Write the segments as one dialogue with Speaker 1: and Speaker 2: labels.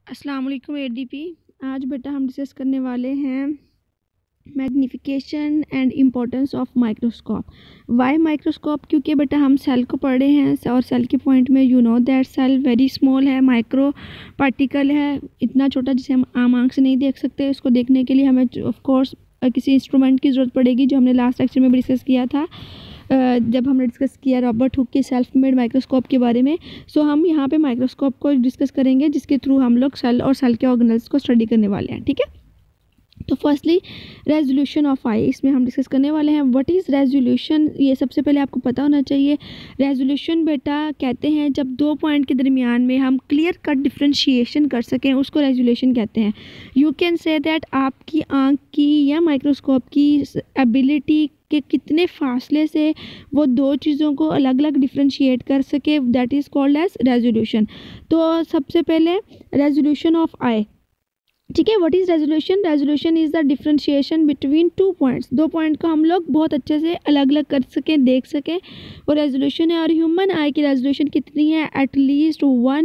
Speaker 1: अस्सलाम वालेकुम एडीपी। आज बेटा हम डिस्कस करने वाले हैं magnification and importance of microscope. Why microscope? क्योंकि बेटा हम सेल को पढ़ रहे हैं और सेल के पॉइंट में you know that cell very small है, माइक्रो पार्टिकल है, इतना छोटा जिसे हम आम आंख से नहीं देख सकते। उसको देखने के लिए हमें ऑफ कोर्स किसी इंस्ट्रूमेंट की ज़रूरत पड़ेगी, जो हमने लास्ट लेक्चर में भी डिस्कस किया था जब हमने डिस्कस किया रॉबर्ट हुक के सेल्फ मेड माइक्रोस्कोप के बारे में। सो हम यहाँ पे माइक्रोस्कोप को डिस्कस करेंगे, जिसके थ्रू हम लोग सेल और सेल के ऑर्गेनल्स को स्टडी करने वाले हैं। ठीक है, तो फर्स्टली रेजोल्यूशन ऑफ आई, इसमें हम डिस्कस करने वाले हैं। व्हाट इज़ रेजोल्यूशन, ये सबसे पहले आपको पता होना चाहिए। रेजोल्यूशन बेटा कहते हैं जब दो पॉइंट के दरमियान में हम क्लियर कट डिफ्रेंशिएशन कर सकें, उसको रेजोल्यूशन कहते हैं। यू कैन से दैट आपकी आँख की या माइक्रोस्कोप की एबिलिटी के कितने फासले से वो दो चीज़ों को अलग अलग डिफ्रेंशिएट कर सके, that is called as resolution. तो सबसे पहले रेजोल्यूशन ऑफ आई, ठीक है। What is resolution? Resolution is the differentiation between two points. दो पॉइंट को हम लोग बहुत अच्छे से अलग अलग कर सकें, देख सकें, वो रेजोल्यूशन है। और ह्यूमन आई की रेजोल्यूशन कितनी है? At least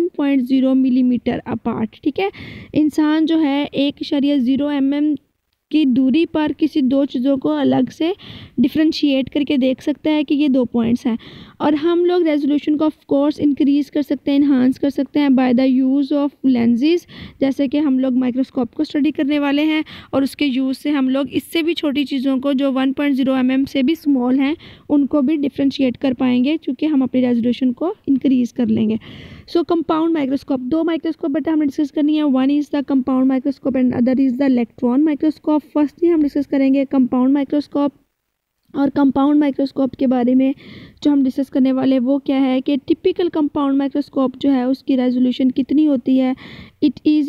Speaker 1: 1.0 millimetre apart. ठीक है, इंसान जो है 1.0 mm की दूरी पर किसी दो चीज़ों को अलग से डिफ्रेंशिएट करके देख सकता है कि ये दो पॉइंट्स हैं। और हम लोग रेजोल्यूशन को ऑफ कोर्स इंक्रीज़ कर सकते हैं, इन्हांस कर सकते हैं by the use of lenses, जैसे कि हम लोग माइक्रोस्कोप को स्टडी करने वाले हैं। और उसके यूज़ से हम लोग इससे भी छोटी चीज़ों को जो 1.0 mm से भी स्मॉल हैं उनको भी डिफ्रेंशिएट कर पाएंगे, क्योंकि हम अपनी रेजोल्यूशन को इंक्रीज़ कर लेंगे। सो कंपाउंड माइक्रोस्कोप, दो माइक्रोस्कोप बेटा हमें डिस्कस करनी है। One is the compound microscope and other is the electron microscope. Firstly हम डिस्कस करेंगे कंपाउंड माइक्रोस्कोप। और कंपाउंड माइक्रोस्कोप के बारे में जो हम डिस्कस करने वाले वो क्या है कि टिपिकल कंपाउंड माइक्रोस्कोप जो है उसकी रेजोल्यूशन कितनी होती है? It is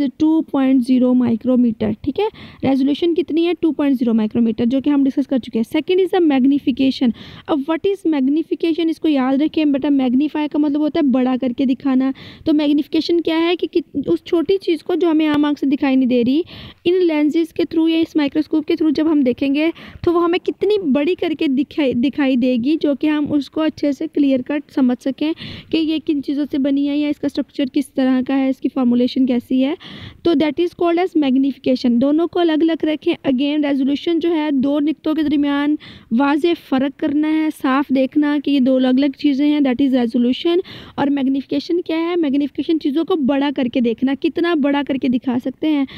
Speaker 1: 2.0 micrometre. ठीक है, रेजोल्यूशन कितनी है? 2.0 माइक्रोमीटर, जो कि हम डिस्कस कर चुके हैं। Second is the magnification. अब व्हाट इज़ मैग्नीफिकेशन, इसको याद रखें बेटा। मैग्नीफाई का मतलब होता है बड़ा करके दिखाना। तो मैग्नीफिकेशन क्या है कि उस छोटी चीज़ को जो हमें आम आँख से दिखाई नहीं दे रही, इन लेंसेज के थ्रू या इस माइक्रोस्कोप के थ्रू जब हम देखेंगे तो वो हमें कितनी बड़ी करके दिखाई देगी, जो कि हम उसको अच्छे से क्लियर कट समझ सकें कि ये किन चीज़ों से बनी है या इसका स्ट्रक्चर किस तरह का है, इसकी फार्मूलेशन कैसी है। तो that is called as magnification. दोनों को अलग अलग रखें। अगेन रेजोल्यूशन जो है दो निकतों के दरमियान वाज़े फ़र्क करना है, साफ देखना कि ये दो अलग अलग चीज़ें हैं, दैट इज़ रेजोल्यूशन। और मैग्नीफिकेशन क्या है? मैग्नीफिकेशन चीज़ों को बड़ा करके देखना, कितना बड़ा करके दिखा सकते हैं।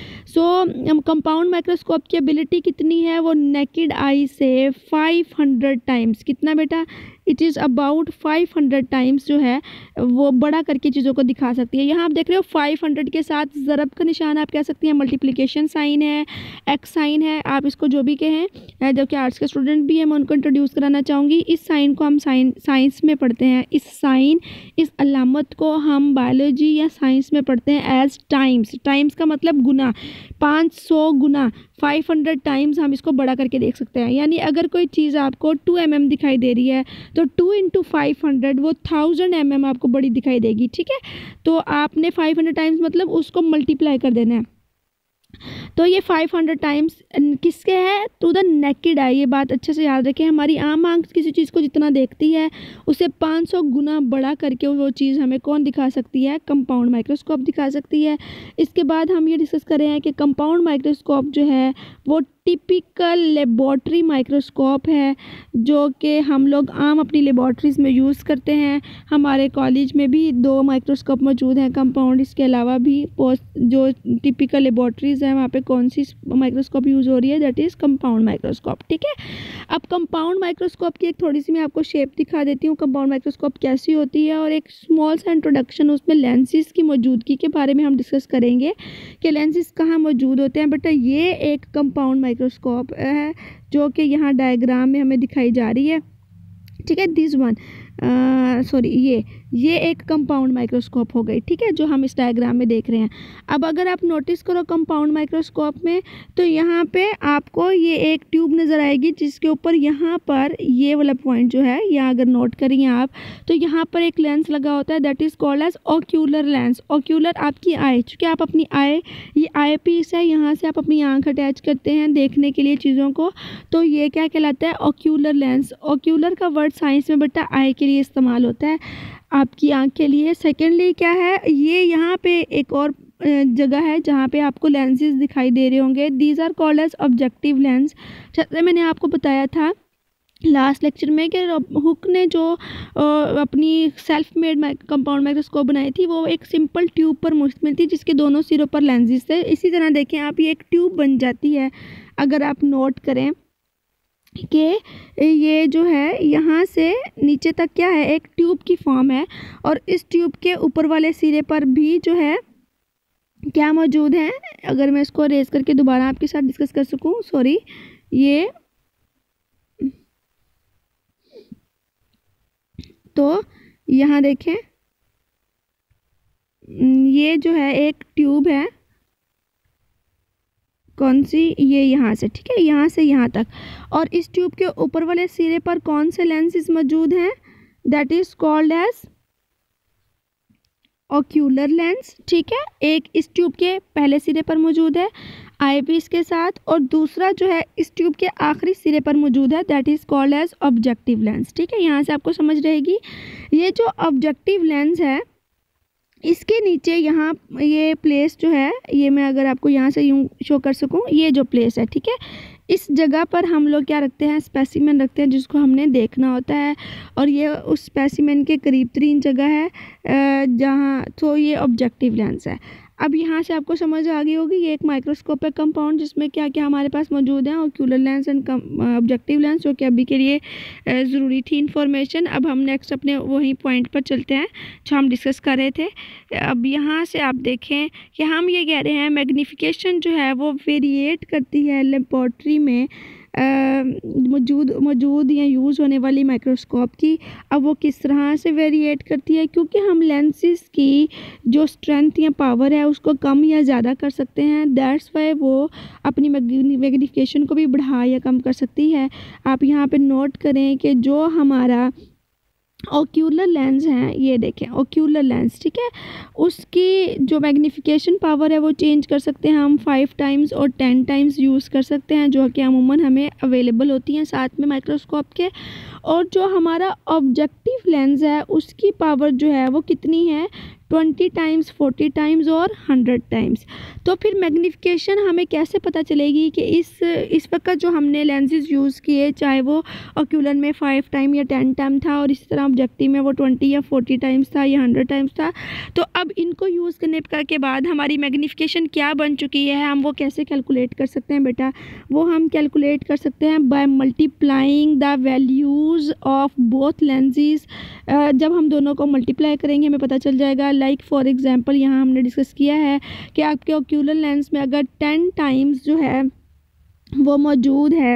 Speaker 1: सो कंपाउंड माइक्रोस्कोप की एबिलिटी कितनी है? वो नेकेड आई से 500 टाइम्स, कितना बेटा? इट इज़ अबाउट 500 टाइम्स जो है वो बड़ा करके चीज़ों को दिखा सकती है। यहाँ आप देख रहे हो 500 के साथ ज़रब का निशान आप कह सकती हैं, मल्टीप्लिकेशन साइन है, एक्स साइन है, आप इसको जो भी कहें। जबकि आर्ट्स के स्टूडेंट भी हैं, मैं उनको इंट्रोड्यूस कराना चाहूँगी। इस साइन को हम साइंस में पढ़ते हैं। इस अलामत को हम बायोलॉजी या साइंस में पढ़ते हैं एज टाइम्स। टाइम्स का मतलब गुना, 500 गुना, 500 टाइम्स हम इसको बड़ा करके देख सकते हैं। यानी अगर कोई चीज़ आपको 2 mm दिखाई दे रही है तो 2 × 500 वो 1000 mm आपको बड़ी दिखाई देगी। ठीक है, तो आपने 500 टाइम्स मतलब उसको मल्टीप्लाई कर देना है। तो ये 500 टाइम्स किसके है? To the naked eye. ये बात अच्छे से याद रखें। हमारी आम आंख किसी चीज़ को जितना देखती है उसे 500 गुना बड़ा करके वो चीज़ हमें कौन दिखा सकती है? कंपाउंड माइक्रोस्कोप दिखा सकती है। इसके बाद हम ये डिस्कस कर रहे हैं कि कंपाउंड माइक्रोस्कोप जो है वो टिपिकल लेबॉर्ट्री माइक्रोस्कोप है, जो कि हम लोग आम अपनी लेबॉर्ट्रीज़ में यूज़ करते हैं। हमारे कॉलेज में भी 2 माइक्रोस्कोप मौजूद हैं कंपाउंड। इसके अलावा भी जो टिपिकल लेबॉर्ट्रीज़ हैं वहाँ पे कौन सी माइक्रोस्कोप यूज़ हो रही है? That is compound microscope. ठीक है, अब कंपाउंड माइक्रोस्कोप की एक थोड़ी सी मैं आपको शेप दिखा देती हूँ, कंपाउंड माइक्रोस्कोप कैसी होती है, और एक स्मॉल सा इंट्रोडक्शन उसमें लेंसेज की मौजूदगी के बारे में हम डिस्कस करेंगे कि लेंसेज कहाँ मौजूद होते हैं। बेटा ये एक कंपाउंड माइक्रोस्कोप है जो कि यहाँ डायग्राम में हमें दिखाई जा रही है। ठीक है, दिस वन ये एक कंपाउंड माइक्रोस्कोप हो गई। ठीक है, जो हम इस डायग्राम में देख रहे हैं। अब अगर आप नोटिस करो कंपाउंड माइक्रोस्कोप में, तो यहाँ पे आपको ये एक ट्यूब नज़र आएगी जिसके ऊपर यहाँ पर ये वाला पॉइंट जो है, यहाँ अगर नोट करिए आप तो यहाँ पर एक लेंस लगा होता है, that is called as ocular lens. Ocular आपकी आई, चूँकि आप अपनी आई, ये आई पीस है, यहाँ से आप अपनी आँख अटैच करते हैं देखने के लिए चीज़ों को, तो ये क्या कहलाता है? Ocular lens. ऑक्यूलर का वर्ड साइंस में बेटा आई के लिए इस्तेमाल होता है, आपकी आँख के लिए। सेकेंडली क्या है, ये यहाँ पे एक और जगह है जहाँ पे आपको लेंसेज दिखाई दे रहे होंगे। These are called as objective lens. जैसे मैंने आपको बताया था लास्ट लेक्चर में कि हुक ने जो अपनी सेल्फ मेड कंपाउंड माइक्रोस्कोप बनाई थी वो एक सिंपल ट्यूब पर मुश्तमिल थी जिसके दोनों सिरों पर लेंसेज थे। इसी तरह देखें आप, ये एक ट्यूब बन जाती है। अगर आप नोट करें कि ये जो है यहाँ से नीचे तक क्या है, एक ट्यूब की फॉर्म है, और इस ट्यूब के ऊपर वाले सिरे पर भी जो है क्या मौजूद है। अगर मैं इसको रेज करके दोबारा आपके साथ डिस्कस कर सकूं, सॉरी, ये तो यहाँ देखें, ये जो है एक ट्यूब है, कौन सी, ये यहाँ से, ठीक है, यहाँ से यहाँ तक, और इस ट्यूब के ऊपर वाले सिरे पर कौन से लेंसेज मौजूद हैं, that is called as ocular lens. ठीक है, एक इस ट्यूब के पहले सिरे पर मौजूद है आईपीस के साथ, और दूसरा जो है इस ट्यूब के आखिरी सिरे पर मौजूद है, that is called as objective lens. ठीक है, यहाँ से आपको समझ रहेगी। ये जो ऑब्जेक्टिव लेंस है इसके नीचे यहाँ ये प्लेस जो है, ये मैं अगर आपको यहाँ से यूँ शो कर सकूँ, ये जो प्लेस है, ठीक है, इस जगह पर हम लोग क्या रखते हैं, स्पेसिमेन रखते हैं जिसको हमने देखना होता है, और ये उस स्पेसिमेन के करीब तरीन जगह है जहाँ, तो ये ऑब्जेक्टिव लेंस है। अब यहाँ से आपको समझ आ गई होगी, ये एक माइक्रोस्कोप है कंपाउंड जिसमें क्या क्या हमारे पास मौजूद है, ocular lens and objective lens, जो कि अभी के लिए ज़रूरी थी इन्फॉर्मेशन। अब हम नेक्स्ट अपने वही पॉइंट पर चलते हैं जो हम डिस्कस कर रहे थे। अब यहाँ से आप देखें कि हम ये कह रहे हैं मैग्नीफिकेशन जो है वो वेरिएट करती है लेबॉर्ट्री में मौजूद या यूज़ होने वाली माइक्रोस्कोप की। अब वो किस तरह से वेरिएट करती है, क्योंकि हम लेंसेज की जो स्ट्रेंथ या पावर है उसको कम या ज़्यादा कर सकते हैं, दैट्स वाई वो अपनी मैग्नीफिकेशन को भी बढ़ा या कम कर सकती है। आप यहाँ पे नोट करें कि जो हमारा ओक्यूलर लेंस हैं, ये देखें ओक्यूलर लेंस, ठीक है, उसकी जो मैग्नीफिकेशन पावर है वो चेंज कर सकते हैं हम 5 टाइम्स और 10 टाइम्स यूज़ कर सकते हैं, जो कि अमूमन हमें अवेलेबल होती हैं साथ में माइक्रोस्कोप के। और जो हमारा ऑब्जेक्टिव लेंस है उसकी पावर जो है वो कितनी है, 20 टाइम्स, 40 टाइम्स और 100 टाइम्स। तो फिर मैग्नीफिकेशन हमें कैसे पता चलेगी कि इस वक्त जो हमने लेंसेज यूज़ किए, चाहे वो ओक्यूलर में 5 टाइम या 10 टाइम था और इसी तरह ऑब्जेक्टिव में वो 20 या 40 टाइम्स था या 100 टाइम्स था, तो अब इनको यूज़ करने के बाद हमारी मैग्नीफिकेशन क्या बन चुकी है, हम वो कैसे कैलकुलेट कर सकते हैं बेटा, वो हम कैलकुलेट कर सकते हैं by multiplying the values of both lenses. जब हम दोनों को मल्टीप्लाई करेंगे हमें पता चल जाएगा। लाइक फॉर एग्जांपल यहाँ हमने डिस्कस किया है कि आपके ओक्यूलर लेंस में अगर 10 टाइम्स जो है वो मौजूद है,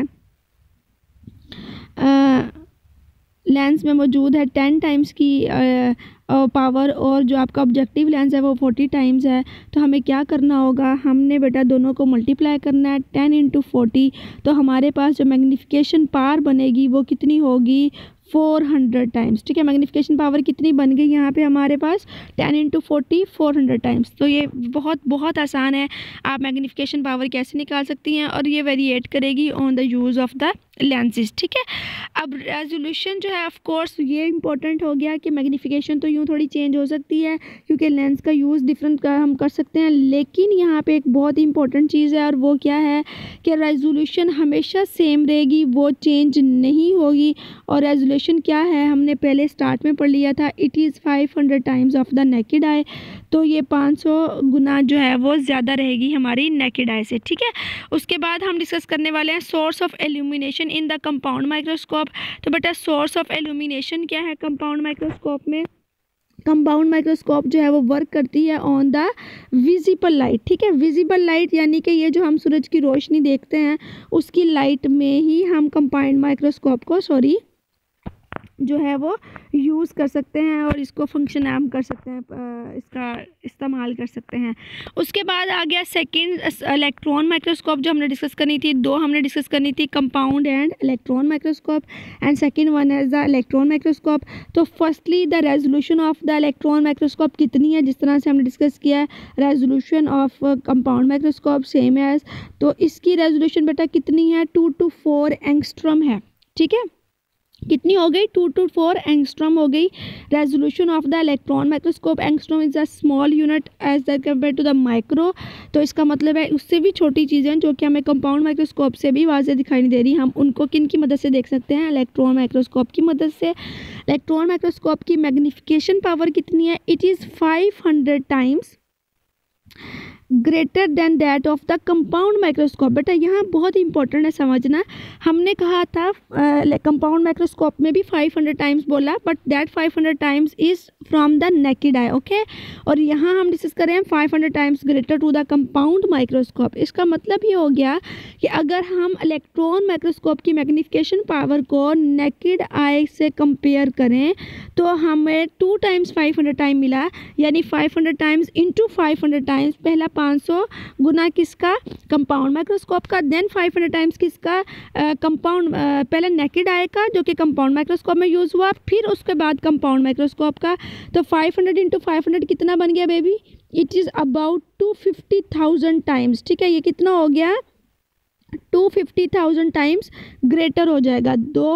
Speaker 1: लेंस में मौजूद है 10 टाइम्स की पावर, और जो आपका ऑब्जेक्टिव लेंस है वो 40 टाइम्स है, तो हमें क्या करना होगा, हमने बेटा दोनों को मल्टीप्लाई करना है 10 इंटू 40, तो हमारे पास जो मैग्नीफिकेशन पावर बनेगी वो कितनी होगी, 400 टाइम्स। ठीक है, मैग्नीफिकेशन पावर कितनी बन गई यहाँ पे हमारे पास, 10 इंटू 40, 400 टाइम्स। तो ये बहुत आसान है, आप मैग्नीफिकेशन पावर कैसे निकाल सकती हैं, और ये वेरिएट करेगी on the use of the lenses. ठीक है, अब रेजोल्यूशन जो है ऑफ कोर्स ये इंपॉर्टेंट हो गया कि मैग्नीफिकेशन तो यूँ थोड़ी चेंज हो सकती है क्योंकि लेंस का यूज़ डिफरेंट हम कर सकते हैं, लेकिन यहाँ पे एक बहुत ही इंपॉर्टेंट चीज़ है, और वो क्या है कि रेजोल्यूशन हमेशा सेम रहेगी, वो चेंज नहीं होगी। और रेजोल्यूशन क्या है, हमने पहले स्टार्ट में पढ़ लिया था, it is 500 times of the naked eye, तो ये 500 गुना जो है वो ज़्यादा रहेगी हमारी नेकेड आई से। ठीक है, उसके बाद हम डिस्कस करने वाले हैं source of illumination in the compound microscope. तो बेटा सोर्स ऑफ एल्यूमिनेशन क्या है कंपाउंड माइक्रोस्कोप में, कंपाउंड माइक्रोस्कोप जो है वो वर्क करती है ऑन द विजिबल लाइट। ठीक है, विजिबल लाइट यानी कि ये जो हम सूरज की रोशनी देखते हैं उसकी लाइट में ही हम कंपाउंड माइक्रोस्कोप को जो है वो यूज़ कर सकते हैं, और इसको फंक्शन हम कर सकते हैं, इसका इस्तेमाल कर सकते हैं। उसके बाद आ गया सेकंड इलेक्ट्रॉन माइक्रोस्कोप, जो हमने डिस्कस करनी थी, दो हमने डिस्कस करनी थी, compound and electron microscope, and second one is the electron microscope. तो firstly the resolution of the electron microscope कितनी है, जिस तरह से हमने डिस्कस किया है resolution of compound microscope same as, तो इसकी रेजोल्यूशन बेटा कितनी है, 2 to 4 एंगस्ट्रॉम है। ठीक है, कितनी हो गई, 2 to 4 एंगस्ट्रॉम हो गई। Resolution of the electron microscope, angstrom is a small unit as that compare to the micro. तो इसका मतलब है उससे भी छोटी चीज़ें जो कि हमें कंपाउंड माइक्रोस्कोप से भी वाज़ेह दिखाई नहीं दे रही, हम उनको किन की मदद से देख सकते हैं, इलेक्ट्रॉन माइक्रोस्कोप की मदद से। इलेक्ट्रॉन माइक्रोस्कोप की मैग्नीफिकेशन पावर कितनी है, it is 500 times greater than that of the compound microscope. बेटा यहाँ बहुत इंपॉर्टेंट है समझना, हमने कहा था कंपाउंड माइक्रोस्कोप में भी 500 टाइम्स बोला, but that 500 times is from the naked eye, okay. और यहाँ हम डिस्कस कर रहे हैं 500 times greater to the compound microscope. इसका मतलब ये हो गया कि अगर हम इलेक्ट्रॉन माइक्रोस्कोप की मैग्नीफिकेशन पावर को नेकेड आई से कंपेयर करें तो हमें 2 टाइम्स 500 टाइम मिला, यानी 500 टाइम्स इंटू 500 टाइम्स, पहला 500 गुना किसका, कंपाउंड माइक्रोस्कोप का, देन 500 टाइम्स किसका, कंपाउंड, पहले नेकेड आई का जो कि कंपाउंड माइक्रोस्कोप में यूज़ हुआ, फिर उसके बाद कंपाउंड माइक्रोस्कोप का। तो 500 इंटू 500 कितना बन गया baby, it is about 250,000 times, ठीक है। ये कितना हो गया, 250,000 टाइम्स ग्रेटर हो जाएगा,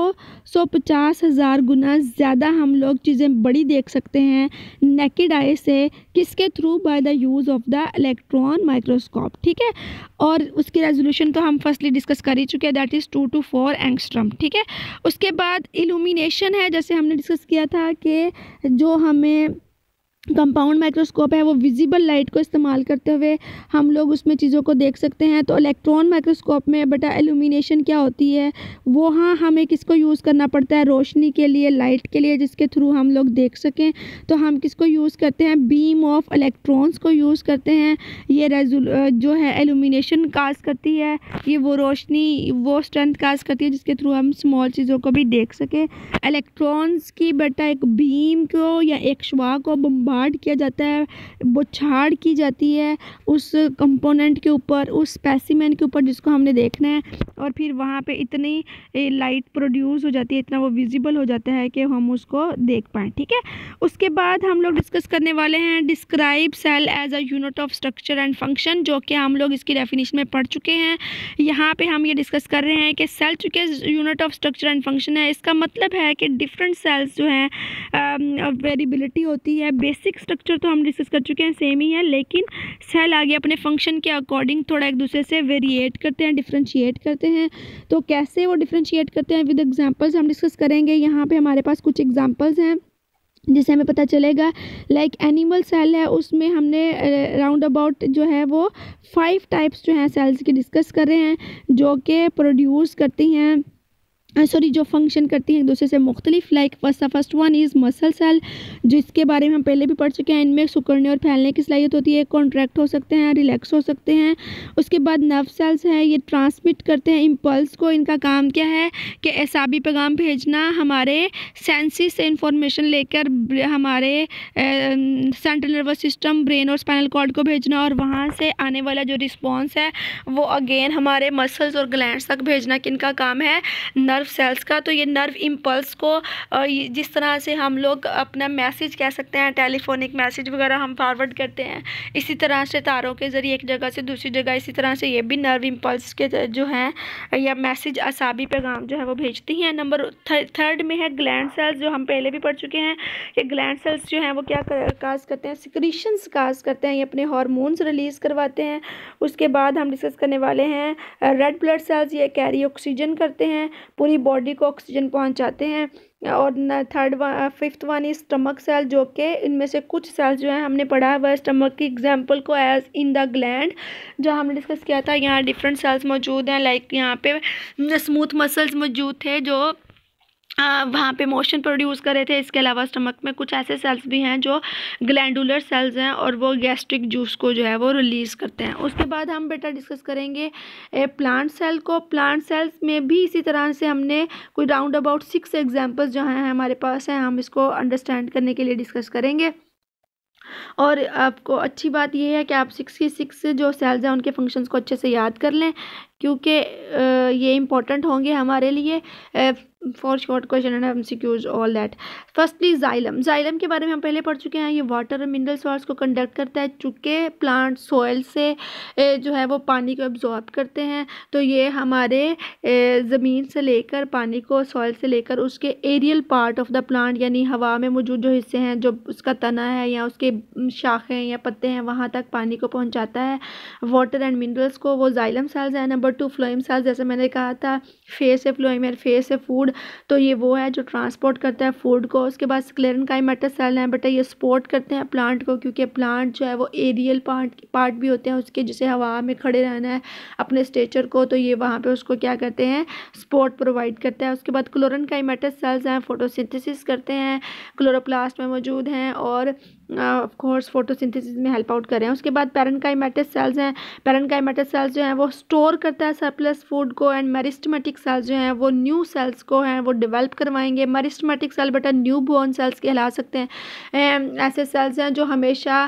Speaker 1: 250,000 गुना ज़्यादा हम लोग चीज़ें बड़ी देख सकते हैं नेकेड आई से, किसके through, by the use of the electron microscope, ठीक है। और उसकी रेजोल्यूशन तो हम फर्स्टली डिस्कस कर ही चुके हैं, दैट इज़ 2 to 4 एंगस्ट्रॉम, ठीक है। उसके बाद इल्यूमिनेशन है, जैसे हमने डिस्कस किया था कि जो हमें कंपाउंड माइक्रोस्कोप है वो विजिबल लाइट को इस्तेमाल करते हुए हम लोग उसमें चीज़ों को देख सकते हैं। तो इलेक्ट्रॉन माइक्रोस्कोप में बेटा इल्यूमिनेशन क्या होती है, वो हाँ हमें किसको यूज़ करना पड़ता है, रोशनी के लिए, लाइट के लिए, जिसके थ्रू हम लोग देख सकें। तो हम किसको यूज़ करते हैं, बीम ऑफ इलेक्ट्रॉन्स को यूज़ करते हैं। ये जो है इल्यूमिनेशन काज करती है, ये वो रोशनी, वो स्ट्रेंथ काज करती है जिसके थ्रू हम स्मॉल चीज़ों को भी देख सकें। इलेक्ट्रॉन्स की बेटा एक बीम को या एक श्वा को बम्बार्ड किया जाता है, बौछार की जाती है उस कंपोनेंट के ऊपर, उस स्पेसिमेन के ऊपर जिसको हमने देखना है, और फिर वहाँ पे इतनी लाइट प्रोड्यूस हो जाती है, इतना वो विजिबल हो जाता है कि हम उसको देख पाएँ, ठीक है। उसके बाद हम लोग डिस्कस करने वाले हैं describe cell as a unit of structure and function, जो कि हम लोग इसकी डेफिनेशन में पढ़ चुके हैं। यहाँ पे हम ये डिस्कस कर रहे हैं कि सेल चूँकि unit of structure and function है, इसका मतलब है कि डिफरेंट सेल्स जो हैं वेरिएबिलिटी होती है। बेसिक स्ट्रक्चर तो हम डिस्कस कर चुके हैं, सेम ही है, लेकिन सेल आगे अपने फंक्शन के अकॉर्डिंग थोड़ा एक दूसरे से वेरिएट करते हैं, डिफ्रेंशिएट करते हैं। तो कैसे वो डिफ्रेंशिएट करते हैं विद एग्जांपल्स हम डिस्कस करेंगे। यहाँ पे हमारे पास कुछ एग्जांपल्स हैं जिससे हमें पता चलेगा। लाइक एनिमल सेल है, उसमें हमने राउंड अबाउट जो है वो 5 टाइप्स जो हैं सेल्स की डिस्कस कर रहे हैं, जो कि प्रोड्यूस करती हैं, जो फंक्शन करती हैं एक दूसरे से मुख्तलिफ। Like first one is muscle cell, जिसके बारे में हम पहले भी पढ़ चुके हैं। इनमें सिकुड़ने और फैलने की सलाहियत होती है, कॉन्ट्रैक्ट हो सकते हैं, रिलैक्स हो सकते हैं। उसके बाद नर्व सेल्स हैं, ये ट्रांसमिट करते हैं इम्पल्स को। इनका काम क्या है कि एसाबी पैगाम भेजना, हमारे सेंसिस से इंफॉर्मेशन लेकर हमारे सेंट्रल नर्वस सिस्टम, ब्रेन और स्पाइनल कॉर्ड को भेजना, और वहाँ से आने वाला जो रिस्पॉन्स है वो अगेन हमारे मसल्स और ग्लैंड्स तक भेजना। किनका काम है, नर्व सेल्स का। तो ये नर्व इम्पल्स को जिस तरह से हम लोग अपना मैसेज कह सकते हैं, टेलीफोनिक मैसेज वगैरह हम फॉरवर्ड करते हैं, इसी तरह से तारों के ज़रिए एक जगह से दूसरी जगह, इसी तरह से ये भी नर्व इम्पल्स के जो हैं या मैसेज असाबी पैगाम जो है वो भेजती हैं। नंबर थर्ड में है ग्लैंड सेल्स, जो हम पहले भी पढ़ चुके हैं कि ग्लैंड सेल्स जो हैं वो क्या काज करते हैं, सिक्रीशंस काज करते हैं, ये अपने हार्मोन्स रिलीज़ करवाते हैं। उसके बाद हम डिस्कस करने वाले हैं रेड ब्लड सेल्स, ये कैरी ऑक्सीजन करते हैं, पूरी बॉडी को ऑक्सीजन पहुंचाते हैं। और fifth one is stomach cell, जो कि इनमें से कुछ सेल्स जो है हमने पढ़ा है वह स्टमक की एग्जांपल को एज इन द ग्लैंड जो हमने डिस्कस किया था। यहाँ डिफरेंट सेल्स मौजूद हैं, लाइक यहाँ पे स्मूथ मसल्स मौजूद थे जो वहाँ पे मोशन प्रोड्यूस कर रहे थे। इसके अलावा स्टमक में कुछ ऐसे सेल्स भी हैं जो ग्लैंडुलर सेल्स हैं और वो गैस्ट्रिक जूस को जो है वो रिलीज़ करते हैं। उसके बाद हम बेटा डिस्कस करेंगे प्लांट सेल को। प्लांट सेल्स में भी इसी तरह से हमने कोई राउंड अबाउट 6 एग्जांपल्स जो हैं हमारे पास हैं, हम इसको अंडरस्टैंड करने के लिए डिस्कस करेंगे। और आपको अच्छी बात यह है कि आप 6 की 6 जो सेल्स हैं उनके फंक्शंस को अच्छे से याद कर लें। क्योंकि ये इम्पोर्टेंट होंगे हमारे लिए for short question and MCQs all that. Firstly xylem के बारे में हम पहले पढ़ चुके हैं। ये वाटर और मिनरल सॉल्ट्स को कंडक्ट करता है। चूँकि प्लांट सॉइल से जो है वो पानी को एब्जॉर्ब करते हैं, तो ये हमारे ज़मीन से लेकर पानी को, सॉइल से लेकर उसके aerial part of the plant यानी हवा में मौजूद जो हिस्से हैं, जो उसका तना है या उसके शाखें या पत्ते हैं, वहाँ तक पानी को पहुँचाता है। वाटर एंड मिनरल्स को वो जाइलम सेल्स है। नंबर 2 फ्लोएम सेल्स, जैसे मैंने कहा था फेस है फ्लोएम है, फेस है फूड, तो ये वो है जो ट्रांसपोर्ट करता है फूड को। उसके बाद स्क्लेरेनकाइमेटस सेल हैं बेटा, ये सपोर्ट करते हैं प्लांट को, क्योंकि प्लांट जो है वो एरियल पार्ट भी होते हैं उसके, जिसे हवा में खड़े रहना है अपने स्ट्रक्चर को, तो ये वहाँ पे उसको क्या करते हैं, सपोर्ट प्रोवाइड करता है। उसके बाद क्लोरेनकाइमेटस सेल्स हैं, फोटोसिंथेसिस करते हैं, क्लोरोप्लास्ट में मौजूद हैं और ऑफ कोर्स फोटोसिंथेसिस में हेल्प आउट कर रहे हैं। उसके बाद पैरेन्काइमेटस सेल्स हैं। पैरेन्काइमेटस सेल्स जो हैं वो स्टोर करता है सरप्लस फूड को, एंड मेरिस्टेमेटिक सेल्स जो हैं वो न्यू सेल्स को हैं वो डेवलप करवाएंगे। मेरिस्टेमेटिक सेल बेटा न्यू बॉर्न सेल्स कहला सकते हैं। ऐसे सेल्स हैं जो हमेशा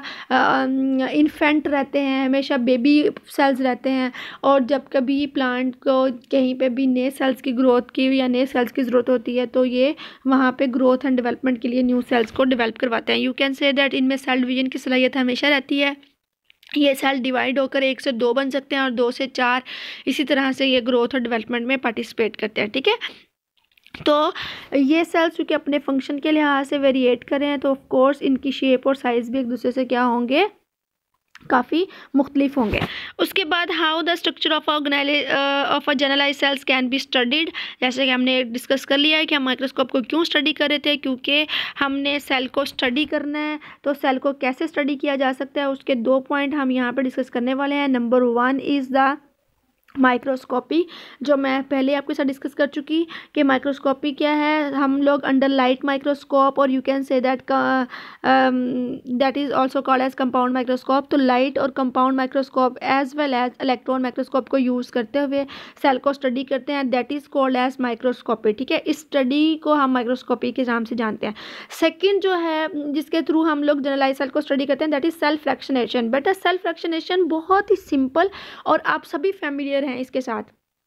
Speaker 1: इन्फेंट रहते हैं, हमेशा बेबी सेल्स रहते हैं, और जब कभी प्लांट को कहीं पे भी नए सेल्स की ग्रोथ की या नए सेल्स की ज़रूरत होती है, तो ये वहाँ पे ग्रोथ एंड डेवलपमेंट के लिए न्यू सेल्स को डेवलप करवाते हैं। यू कैन से दैट इनमें सेल डिवीजन की सलाहियत हमेशा रहती है। ये सेल डिवाइड होकर 1 से 2 बन सकते हैं और 2 से 4, इसी तरह से ये ग्रोथ और डेवलपमेंट में पार्टिसिपेट करते हैं। ठीक है, तो ये सेल्स चूँकि अपने फंक्शन के लिहाज से वेरिएट करें हैं, तो ऑफ कोर्स इनकी शेप और साइज़ भी एक दूसरे से क्या होंगे, काफ़ी मुख्तलिफ होंगे। उसके बाद how the structure of a generalise cells can be studied, जैसे कि हमने डिस्कस कर लिया है कि हम माइक्रोस्कोप को क्यों स्टडी कर रहे थे, क्योंकि हमने सेल को स्टडी करना है। तो सेल को कैसे स्टडी किया जा सकता है, उसके 2 पॉइंट हम यहाँ पर डिस्कस करने वाले हैं। नंबर 1 इज़ द माइक्रोस्कोपी, जो मैं पहले आपके साथ डिस्कस कर चुकी कि माइक्रोस्कोपी क्या है। हम लोग अंडर लाइट माइक्रोस्कोप, और you can say that is also called as compound microscope. तो लाइट और compound microscope as well as electron microscope को यूज़ करते हुए सेल को स्टडी करते हैं, that is called as microscopy. ठीक है, इस स्टडी को हम माइक्रोस्कोपी के नाम से जानते हैं। सेकेंड जो है जिसके थ्रू हम लोग जनरलाइज सेल को स्टडी करते हैं, दैट इज़ सेल फ्रैक्शनेशन। बेटा सेल फ्रैक्शनेशन बहुत ही सिंपल और आप सभी फैमिलियर हैं इसके साथ,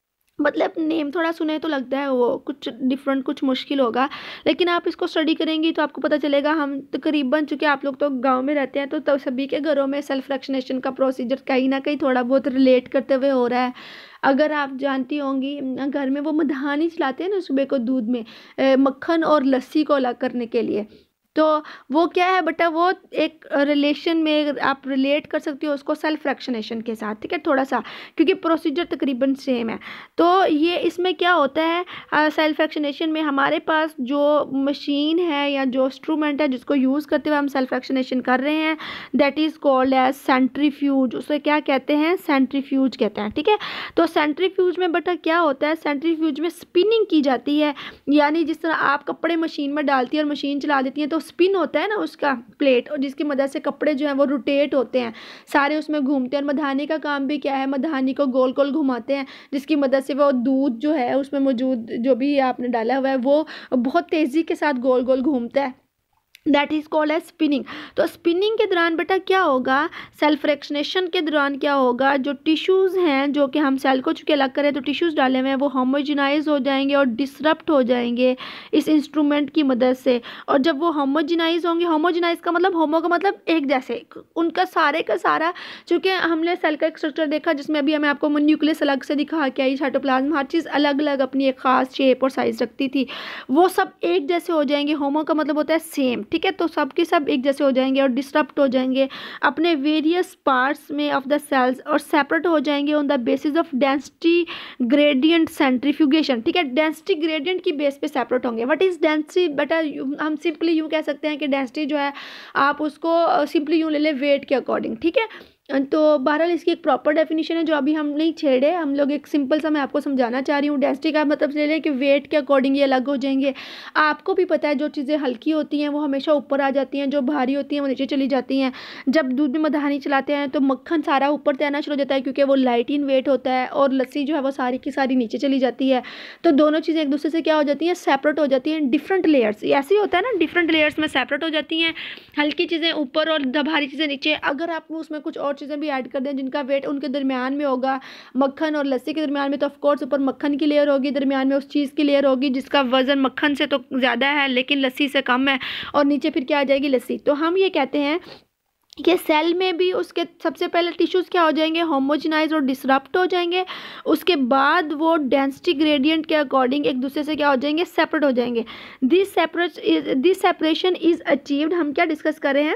Speaker 1: मतलब नेम थोड़ा सुने तो लगता है वो कुछ डिफरेंट, कुछ मुश्किल होगा, लेकिन आप इसको स्टडी करेंगी तो आपको पता चलेगा। हम तकरीबन, चूँकि आप लोग तो गांव में रहते हैं, तो सभी के घरों में सेल्फ फ्रैक्शनेशन का प्रोसीजर कहीं ना कहीं थोड़ा बहुत रिलेट करते हुए हो रहा है। अगर आप जानती होंगी, घर में वो मधानी चलाते हैं ना सुबह को दूध में मक्खन और लस्सी को अलग करने के लिए, तो वो क्या है बेटा, वो एक रिलेशन में आप रिलेट कर सकती हो उसको सेल्फ फ्रैक्शनेशन के साथ। ठीक है, थोड़ा सा, क्योंकि प्रोसीजर तकरीबन सेम है। तो ये इसमें क्या होता है, सेल्फ फ्रैक्शनेशन में हमारे पास जो मशीन है या जो इंस्ट्रूमेंट है जिसको यूज़ करते हुए हम सेल्फ फ्रैक्शनेशन कर रहे हैं, that is called as centrifuge. उसे क्या कहते हैं, सेंट्रीफ्यूज कहते हैं। ठीक है, तो सेंट्रीफ्यूज में बेटा क्या होता है, सेंट्रीफ्यूज में स्पिनिंग की जाती है, यानी जिस तरह आप कपड़े मशीन में डालती है और मशीन चला देती है, तो स्पिन होता है ना उसका प्लेट, और जिसकी मदद से कपड़े जो हैं वो रोटेट होते हैं, सारे उसमें घूमते हैं। और मधानी का काम भी क्या है, मधानी को गोल गोल घुमाते हैं, जिसकी मदद से वो दूध जो है उसमें मौजूद जो भी आपने डाला हुआ है वो बहुत तेज़ी के साथ गोल गोल घूमता है, that is called as spinning. तो स्पिनिंग के दौरान बेटा क्या होगा, सेल्फ फ्रैक्शनेशन के दौरान क्या होगा, जो टिश्यूज़ हैं जो कि हम सेल को चूँकि अलग करें तो टिश्यूज़ डाले हुए हैं, वो होमोजेनाइज हो जाएंगे और डिसरप्ट हो जाएंगे इस इंस्ट्रूमेंट की मदद से। और जब वो होमोजेनाइज होंगे, होमोजेनाइज का मतलब, होमो का मतलब एक जैसे, उनका सारे का सारा, चूँकि हमने सेल का एक स्ट्रक्चर देखा जिसमें अभी हमें आपको न्यूक्लियस अलग से दिखा के आई, साइटोप्लाज्म, हर चीज़ अलग अलग अपनी एक ख़ास शेप और साइज़ रखती थी, वो सब एक जैसे हो जाएंगे। होमो का मतलब होता है सेम। ठीक है, तो सब के सब एक जैसे हो जाएंगे और डिसरप्ट हो जाएंगे अपने वेरियस पार्ट्स में ऑफ द सेल्स, और सेपरेट हो जाएंगे on the basis of density gradient centrifugation. ठीक है, डेंसिटी ग्रेडियंट की बेस पे सेपरेट होंगे। व्हाट इज़ डेंसिटी बेटा, हम सिंपली यूँ कह सकते हैं कि डेंसिटी जो है आप उसको सिंपली यूँ ले लें वेट के अकॉर्डिंग। ठीक है, तो बहरहाल इसकी एक प्रॉपर डेफिनेशन है जो अभी हम नहीं छेड़े, हम लोग एक सिंपल सा मैं आपको समझाना चाह रही हूँ। डेंसिटी का मतलब ले लें कि वेट के अकॉर्डिंग ये अलग हो जाएंगे। आपको भी पता है जो चीज़ें हल्की होती हैं वो हमेशा ऊपर आ जाती हैं, जो भारी होती हैं वो नीचे चली जाती हैं। जब दूध में मधानी चलाते हैं तो मक्खन सारा ऊपर तैरना शुरू हो जाता है क्योंकि वो लाइट इन वेट होता है, और लस्सी जो है वो सारी की सारी नीचे चली जाती है। तो दोनों चीज़ें एक दूसरे से क्या हो जाती हैं, सेपरेट हो जाती हैं, डिफरेंट लेयर्स। ऐसे ही होता है ना, डिफरेंट लेयर्स में सेपरेट हो जाती हैं, हल्की चीज़ें ऊपर और भारी चीज़ें नीचे। अगर आप उसमें कुछ और चीज़ें भी ऐड कर दें जिनका वेट उनके दरमियान में होगा, मक्खन और लस्सी के दरमियान में, तो ऑफकोर्स ऊपर मक्खन की लेयर होगी, दरमियान में उस चीज़ की लेयर होगी जिसका वज़न मक्खन से तो ज़्यादा है लेकिन लस्सी से कम है, और नीचे फिर क्या आ जाएगी, लस्सी। तो हम ये कहते हैं कि सेल में भी उसके सबसे पहले टिश्यूज़ क्या हो जाएंगे, होमोजेनाइज और डिसरप्ट हो जाएंगे, उसके बाद वो डेंसिटी ग्रेडियंट के अकॉर्डिंग एक दूसरे से क्या हो जाएंगे, सेपरेट हो जाएंगे। दिस सेपरेशन इज़ अचीव्ड, हम क्या डिस्कस कर रहे हैं,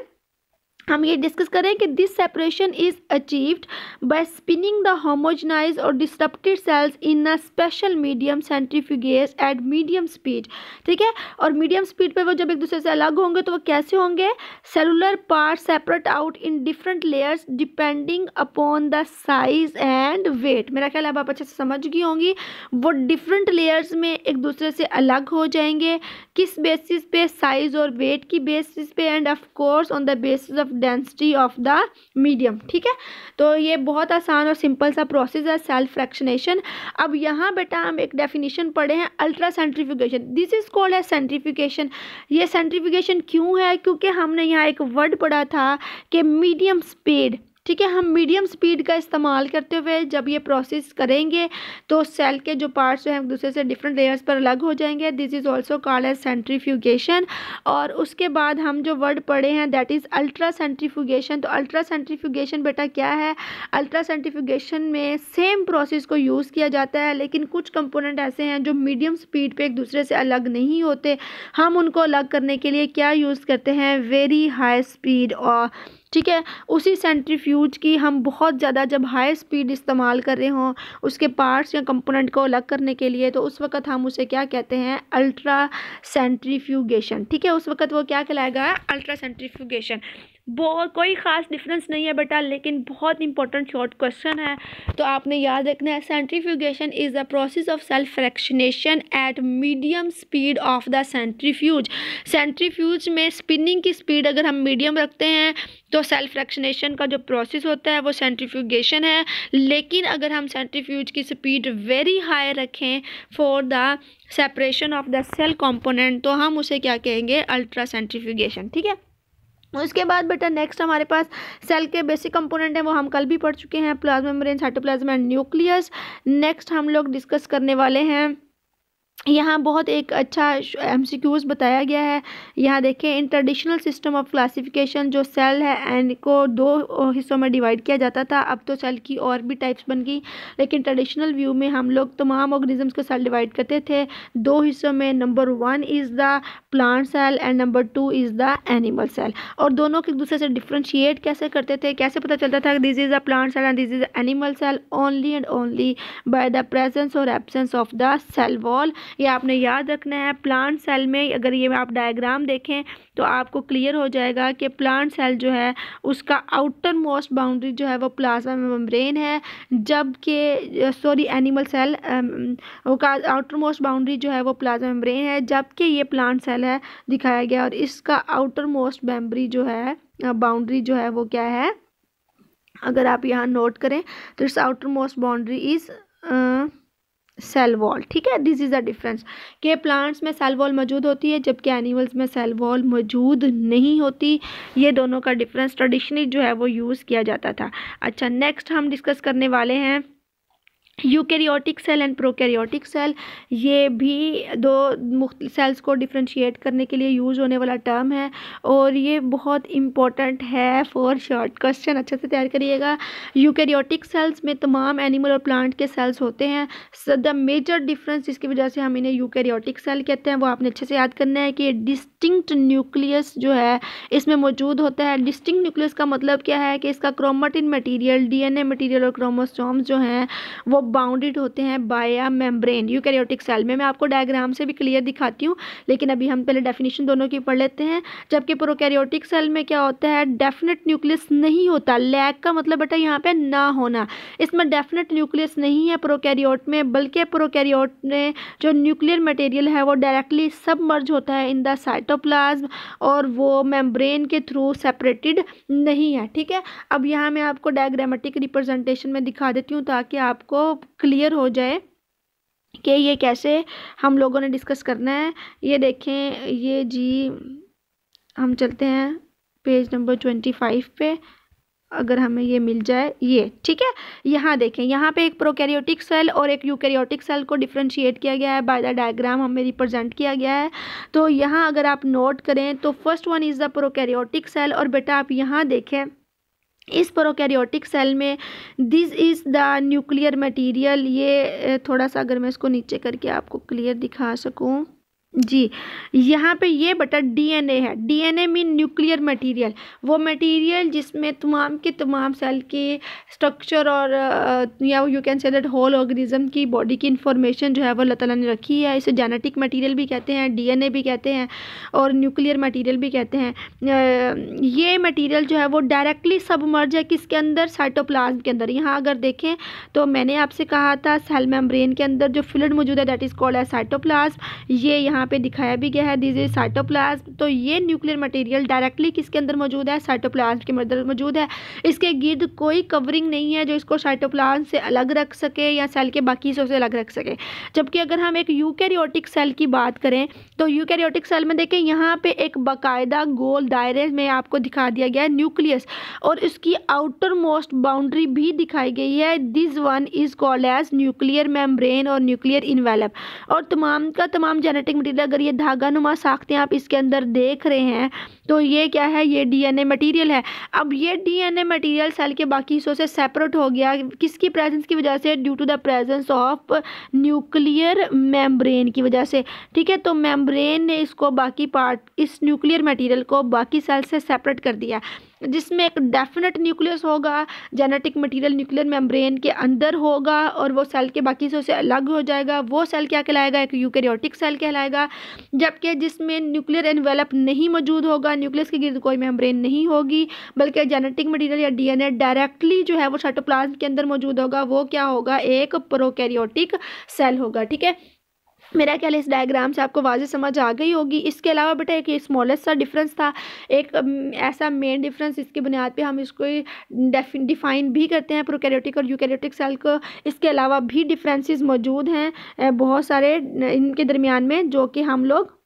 Speaker 1: हम ये डिस्कस करें कि this separation is achieved by spinning the homogenise और disrupted cells in a special medium centrifuges at medium speed. ठीक है, और मीडियम स्पीड पे वो जब एक दूसरे से अलग होंगे तो वो कैसे होंगे, cellular part separate out in different layers depending upon the size and weight. मेरा ख्याल अब आप अच्छे से समझ गई होंगी, वो डिफरेंट लेयर्स में एक दूसरे से अलग हो जाएंगे, किस बेसिस पे, साइज और वेट की बेसिस पे, and of course on the basis of density of the medium. ठीक है, तो ये बहुत आसान और सिंपल सा प्रोसेस है सेल फ्रैक्शनेशन। अब यहाँ बेटा हम एक डेफिनेशन पढ़े हैं, ultra centrifugation, this is called as centrifugation. ये सेंट्रीफ्यूगेशन क्यों है, क्योंकि हमने यहाँ एक वर्ड पढ़ा था कि मीडियम स्पीड। ठीक है, हम मीडियम स्पीड का इस्तेमाल करते हुए जब ये प्रोसेस करेंगे तो सेल के जो पार्ट्स जो हैं एक दूसरे से डिफरेंट लेयर्स पर अलग हो जाएंगे, this is also called as centrifugation. और उसके बाद हम जो वर्ड पढ़े हैं दैट इज़ अल्ट्रा सेंट्रीफ्यूगेशन। तो अल्ट्रा सेंट्रीफ्यूगेशन बेटा क्या है, अल्ट्रा सेंट्रीफ्यूगेशन में सेम प्रोसेस को यूज़ किया जाता है लेकिन कुछ कंपोनेंट ऐसे हैं जो मीडियम स्पीड पे एक दूसरे से अलग नहीं होते, हम उनको अलग करने के लिए क्या यूज़ करते हैं, वेरी हाई स्पीड। और ठीक है, उसी सेंट्रीफ्यूज की हम बहुत ज़्यादा जब हाई स्पीड इस्तेमाल कर रहे हों उसके पार्ट्स या कंपोनेंट को अलग करने के लिए, तो उस वक्त हम उसे क्या कहते हैं, अल्ट्रा सेंट्रीफ्यूगेशन। ठीक है, उस वक्त वो क्या कहलाएगा, अल्ट्रा सेंट्रीफ्यूगेशन। बहुत कोई ख़ास डिफरेंस नहीं है बेटा, लेकिन बहुत इंपॉर्टेंट शॉर्ट क्वेश्चन है तो आपने याद रखना है। Centrifugation is the process of self fractionation at medium speed of the centrifuge. Centrifuge में स्पिनिंग की स्पीड अगर हम मीडियम रखते हैं तो सेल्फ फ्रैक्शनेशन का जो प्रोसेस होता है वो सेंट्रीफ्यूगेशन है, लेकिन अगर हम सेंट्रीफ्यूज की स्पीड वेरी हाई रखें for the separation of the cell component तो हम उसे क्या कहेंगे, अल्ट्रा सेंट्रीफ्यूगेशन। ठीक है, उसके बाद बेटा नेक्स्ट हमारे पास सेल के बेसिक कंपोनेंट हैं, वो हम कल भी पढ़ चुके हैं, plasma membrane, cytoplasm and nucleus. Next हम लोग डिस्कस करने वाले हैं, यहाँ बहुत एक अच्छा एमसीक्यूज़ बताया गया है। यहाँ देखें, in traditional system of classification जो सेल है एंड को दो हिस्सों में डिवाइड किया जाता था, अब तो सेल की और भी टाइप्स बन गई, लेकिन ट्रेडिशनल व्यू में हम लोग तमाम ऑर्गेनिजम्स को सेल डिवाइड करते थे दो हिस्सों में। Number 1 is the plant cell and number 2 is the animal cell. और दोनों को एक दूसरे से डिफ्रेंशिएट कैसे करते थे, कैसे पता चलता था this is a plant cell and this is animal cell, only and only by the presence और absence of the cell wall. ये आपने याद रखना है। प्लांट सेल में अगर ये आप डायग्राम देखें तो आपको क्लियर हो जाएगा कि प्लांट सेल जो है उसका आउटर मोस्ट बाउंड्री जो है वो प्लाज्मा मेम्ब्रेन है, जबकि एनिमल सेल का आउटर मोस्ट बाउंड्री जो है वो प्लाज्मा मेम्ब्रेन है, जबकि ये प्लांट सेल है दिखाया गया और इसका आउटर मोस्ट बाउंड्री जो है वो क्या है, अगर आप यहाँ नोट करें तो इस outer most boundary is cell wall. ठीक है, दिस इज़ द डिफरेंस कि प्लांट्स में सेल वॉल मौजूद होती है जबकि एनिमल्स में सेल वॉल मौजूद नहीं होती। ये दोनों का डिफरेंस ट्रेडिशनली जो है वो यूज़ किया जाता था। अच्छा, नेक्स्ट हम डिस्कस करने वाले हैं eukaryotic cell and prokaryotic cell. ये भी दो सेल्स को डिफ्रेंशिएट करने के लिए यूज़ होने वाला टर्म है और ये बहुत इम्पोर्टेंट है फॉर शॉर्ट क्वेश्चन, अच्छे से तैयार करिएगा। यूकैरियोटिक सेल्स में तमाम एनिमल और प्लांट के सेल्स होते हैं। द मेजर डिफरेंस जिसकी वजह से हम इन्हें यूकैरियोटिक सेल कहते हैं वो आपने अच्छे से याद करना है कि डिस्टिंक्ट न्यूक्लियस जो है इसमें मौजूद होता है। डिस्टिंक्ट न्यूक्लियस का मतलब क्या है कि इसका क्रोमेटिन मटीरियल, डीएनए मटीरियल और क्रोमोसोम्स जो हैं वो बाउंडेड होते हैं by a membrane. Eukaryotic cell में मैं आपको डायग्राम से भी क्लियर दिखाती हूँ, लेकिन अभी हम पहले डेफिनेशन दोनों की पढ़ लेते हैं। जबकि प्रोकैरियोटिक सेल में क्या होता है, डेफिनेट न्यूक्लियस नहीं होता। लैक का मतलब बेटा यहाँ पे ना होना, इसमें डेफिनेट न्यूक्लियस नहीं है प्रोकैरियोट में, बल्कि प्रोकैरियोट में जो न्यूक्लियर मटेरियल है वो डायरेक्टली सबमर्ज होता है इन द साइटोप्लाज्म और वो मेम्ब्रेन के थ्रू सेपरेटेड नहीं है। ठीक है, अब यहाँ मैं आपको डायग्रामेटिक रिप्रेजेंटेशन में दिखा देती हूँ ताकि आपको क्लियर हो जाए कि ये कैसे हम लोगों ने डिस्कस करना है। ये देखें, ये जी हम चलते हैं पेज नंबर 25 पे। अगर हमें ये मिल जाए ये, ठीक है। यहाँ देखें, यहाँ पे एक प्रोकैरियोटिक सेल और एक यूकैरियोटिक सेल को डिफरेंशिएट किया गया है, बाय द डायग्राम हमें रिप्रेजेंट किया गया है। तो यहाँ अगर आप नोट करें तो first one is the prokaryotic cell, और बेटा आप यहाँ देखें इस प्रोकैरियोटिक सेल में this is the nuclear material. ये थोड़ा सा अगर मैं इसको नीचे करके आपको क्लियर दिखा सकूँ जी, यहाँ पे ये बटा डीएनए है। डीएनए मीन न्यूक्लियर मटेरियल, वो मटेरियल जिसमें तमाम के तमाम सेल के स्ट्रक्चर और या you can say that whole organism की बॉडी की इंफॉर्मेशन जो है वो अल्लाह ताला ने रखी है। इसे जेनेटिक मटेरियल भी कहते हैं, डीएनए भी कहते हैं और न्यूक्लियर मटेरियल भी कहते हैं। ये मटेरियल जो है वो डायरेक्टली सबमर्ज है किसके अंदर, साइटोप्लाज्म के अंदर। यहाँ अगर देखें तो मैंने आपसे कहा था सेल मेम्ब्रेन के अंदर जो फ्लूइड मौजूद है that is called as cytoplasm. ये यहाँ पे दिखाया भी गया है, दिस इज साइटोप्लाज्म। तो ये न्यूक्लियर मटेरियल डायरेक्टली किसके अंदर मौजूद है, साइटोप्लाज्म के अंदर मौजूद है। इसके गिर्द कोई कवरिंग नहीं है जो इसको साइटोप्लाज्म से अलग रख सके या सेल के बाकी हिस्सों से अलग रख सके। जबकि अगर हम एक यूकैरियोटिक सेल की बात करें तो यूकैरियोटिक सेल में देखें यहाँ पे एक बाकायदा गोल दायरे में आपको दिखा दिया गया है न्यूक्लियस, और इसकी आउटर मोस्ट बाउंड्री भी दिखाई गई है। This one is called as nuclear membrane और न्यूक्लियर इन्वेलप। और तमाम का तमाम जेनेटिक मटेरियल, अगर ये धागा नुमा साख्तें आप इसके अंदर देख रहे हैं तो ये क्या है, ये डीएनए मटेरियल है। अब ये डीएनए मटेरियल सेल के बाकी हिस्सों से सेपरेट हो गया किसकी प्रेजेंस की वजह से, due to the presence of nuclear membrane की वजह से, ठीक है। तो मेम्ब्रेन ने इसको बाकी पार्ट, इस न्यूक्लियर मटेरियल को बाकी सेल से सेपरेट कर दिया, जिसमें एक डेफिनेट न्यूक्लियस होगा, जेनेटिक मटेरियल न्यूक्लियर मेम्ब्रेन के अंदर होगा और वो सेल के बाकी हिस्सों से अलग हो जाएगा। वो सेल क्या कहलाएगा, एक यूकैरियोटिक सेल कहलाएगा। जबकि जिसमें न्यूक्लियर एनवेलप नहीं मौजूद होगा, न्यूक्लियस के गिर्द कोई मेम्ब्रेन नहीं होगी, बल्कि जेनेटिक मटेरियल या डीएनए डायरेक्टली जो है वो साइटोप्लाज्म के अंदर मौजूद होगा, वो क्या होगा, एक प्रोकैरियोटिक सेल होगा, ठीक है। मेरा ख्याल इस डायग्राम से आपको वाज़ेह समझ आ गई होगी। इसके अलावा बेटा एक स्मॉलेस्ट सा डिफरेंस था, एक ऐसा मेन डिफरेंस इसकी बुनियाद पे हम इसको डिफाइन भी करते हैं प्रोकैरियोटिक और यूकैरियोटिक सेल को। इसके अलावा भी डिफरेंसेस मौजूद हैं बहुत सारे इनके दरमियान में, जो कि हम लोग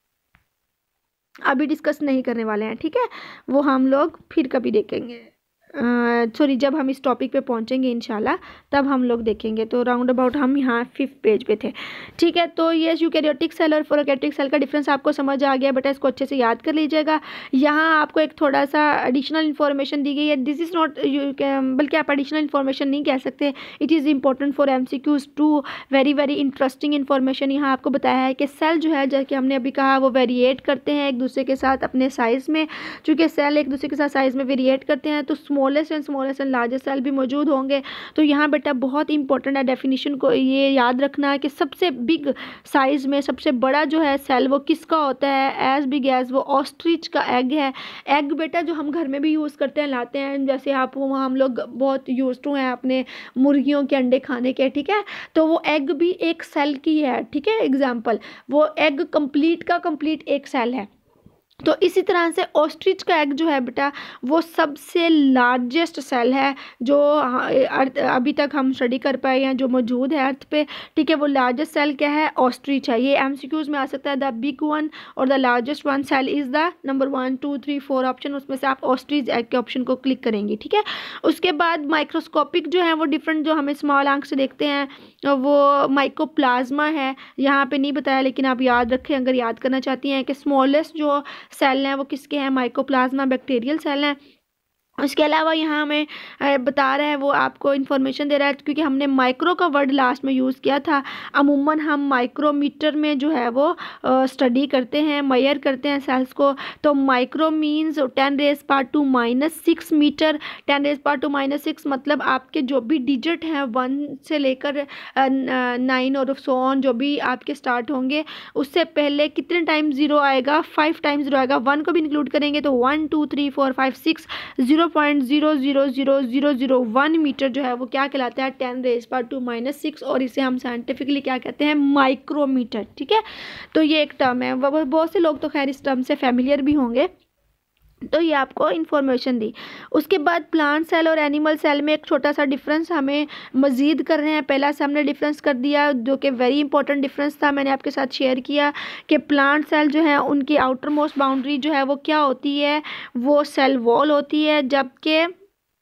Speaker 1: अभी डिस्कस नहीं करने वाले हैं, ठीक है। वो हम लोग फिर कभी देखेंगे, सॉरी जब हम इस टॉपिक पे पहुंचेंगे इंशाल्लाह तब हम लोग देखेंगे। तो राउंड अबाउट हम यहाँ 5th पेज पे थे, ठीक है। तो ये यूकैरियोटिक सेल और प्रोकैरियोटिक सेल का डिफरेंस आपको समझ आ गया बेटा, इसको अच्छे से याद कर लीजिएगा। यहाँ आपको एक थोड़ा सा एडिशनल इन्फॉर्मेशन दी गई है, दिस इज़ नॉट बल्कि आप एडिशनल इन्फॉर्मेशन नहीं कह सकते, it is important for MCQs too, very very interesting information. यहाँ आपको बताया है कि सेल जो है, जैसे कि हमने अभी कहा, वो वेरिएट करते हैं एक दूसरे के साथ अपने साइज़ में। चूँकि सेल एक दूसरे के साथ साइज़ में वेरिएट करते हैं तो स्मॉलेस्ट एंड लार्जेस्ट सेल भी मौजूद होंगे। तो यहाँ बेटा बहुत इंपॉर्टेंट है, डेफिनेशन को ये याद रखना है कि सबसे बिग साइज़ में सबसे बड़ा जो है सेल वो किसका होता है, एज बिग एज वो ऑस्ट्रिच का एग है। एग बेटा जो हम घर में भी यूज़ करते हैं, लाते हैं, जैसे आप वहाँ हम लोग बहुत यूज टू हैं अपने मुर्गियों के अंडे खाने के, ठीक है। तो वो एग भी एक सेल की है, ठीक है। एग्जाम्पल, वो एग कंप्लीट एक सेल है। तो इसी तरह से ऑस्ट्रिच का एग जो है बेटा वो सबसे लार्जेस्ट सेल है जो अभी तक हम स्टडी कर पाए हैं, जो मौजूद है अर्थ पे, ठीक है। वो लार्जेस्ट सेल क्या है, ऑस्ट्रिच है। ये MCQs में आ सकता है, द बिग वन और the largest one cell is the number 1 2 3 4 option, उसमें से आप ऑस्ट्रिच एग के ऑप्शन को क्लिक करेंगे, ठीक है। उसके बाद माइक्रोस्कोपिक जो है वो डिफरेंट, जो हमें स्मॉल आंख से देखते हैं वो माइकोप्लाज्मा है। यहाँ पे नहीं बताया, लेकिन आप याद रखें अगर याद करना चाहती हैं कि स्मॉलेस्ट जो सेल हैं वो किसके हैं, माइकोप्लाज्मा बैक्टीरियल सेल हैं। उसके अलावा यहाँ हमें बता रहा है, वो आपको इन्फॉर्मेशन दे रहा है, क्योंकि हमने माइक्रो का वर्ड लास्ट में यूज़ किया था। अमूमन हम माइक्रोमीटर में जो है वो स्टडी करते हैं, मेजर करते हैं सेल्स को। तो माइक्रो मीन्स 10⁻⁻⁻6 मीटर। 10⁻⁻⁻6 मतलब आपके जो भी डिजिट हैं 1 से लेकर 9 और सो ऑन, जो भी आपके स्टार्ट होंगे, उससे पहले कितने टाइम ज़ीरो आएगा, 5 टाइम ज़ीरो आएगा। 1 को भी इंक्लूड करेंगे तो 1 2 3 4 5 6 0.0000001 मीटर जो है वो क्या कहलाता है, 10⁻⁻⁻6, और इसे हम साइंटिफिकली क्या कहते हैं, माइक्रोमीटर, ठीक है। तो ये एक टर्म है, बहुत से लोग तो खैर इस टर्म से फैमिलियर भी होंगे। तो ये आपको इन्फॉर्मेशन दी। उसके बाद प्लांट सेल और एनिमल सेल में एक छोटा सा डिफरेंस हमें मज़ीद कर रहे हैं। पहला से हमने डिफरेंस कर दिया जो कि वेरी इंपॉर्टेंट डिफरेंस था, मैंने आपके साथ शेयर किया कि प्लांट सेल जो है उनकी आउटर मोस्ट बाउंड्री जो है वो क्या होती है, वो सेल वॉल होती है, जबकि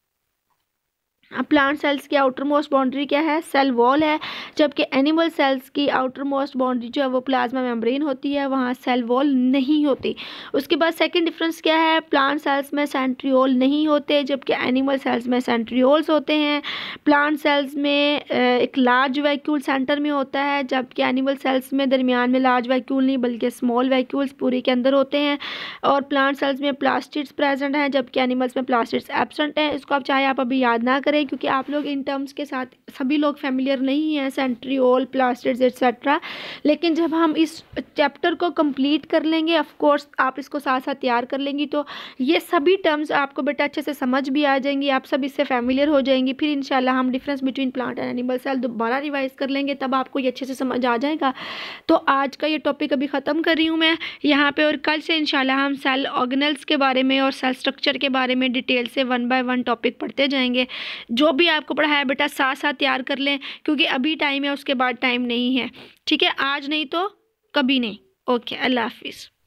Speaker 1: प्लांट सेल्स की आउटर मोस्ट बाउंड्री क्या है, सेल वॉल है, जबकि एनिमल सेल्स की आउटर मोस्ट बाउंड्री जो है वो प्लाज्मा मेम्ब्रेन होती है, वहाँ सेल वॉल नहीं होती। उसके बाद सेकंड डिफरेंस क्या है, प्लांट सेल्स में सेंट्रियोल नहीं होते जबकि एनिमल सेल्स में सेंट्रियोल्स होते हैं। प्लांट सेल्स में एक लार्ज वैक्यूल सेंटर में होता है जबकि एनिमल सेल्स में दरमियान में लार्ज वैक्यूल नहीं बल्कि स्मॉल वैक्यूल्स पूरे के अंदर होते हैं। और प्लांट सेल्स में प्लास्टिड्स प्रेजेंट हैं जबकि एनिमल्स में प्लास्टिड्स एब्सेंट हैं। इसको आप चाहे आप अभी याद ना करें क्योंकि आप लोग इन टर्म्स के साथ सभी लोग फेमिलियर नहीं हैं, सेंट्रियोल, प्लास्टिड्स एटसेट्रा। लेकिन जब हम इस चैप्टर को कंप्लीट कर लेंगे, ऑफ कोर्स आप इसको साथ साथ तैयार कर लेंगी तो ये सभी टर्म्स आपको बेटा अच्छे से समझ भी आ जाएंगी, आप सब इससे फेमिलियर हो जाएंगी। फिर इंशाल्लाह हम difference between plant and animal cell दोबारा रिवाइज कर लेंगे, तब आपको ये अच्छे से समझ आ जाएगा। तो आज का ये टॉपिक अभी ख़त्म कर रही हूँ मैं यहाँ पे, और कल से इंशाल्लाह हम सेल ऑर्गेनल्स के बारे में और सेल स्ट्रक्चर के बारे में डिटेल से 1 बाय 1 टॉपिक पढ़ते जाएंगे। जो भी आपको पढ़ा है बेटा साथ साथ तैयार कर लें क्योंकि अभी टाइम है, उसके बाद टाइम नहीं है। ठीक है, आज नहीं तो कभी नहीं। ओके, अल्लाह हाफिज़।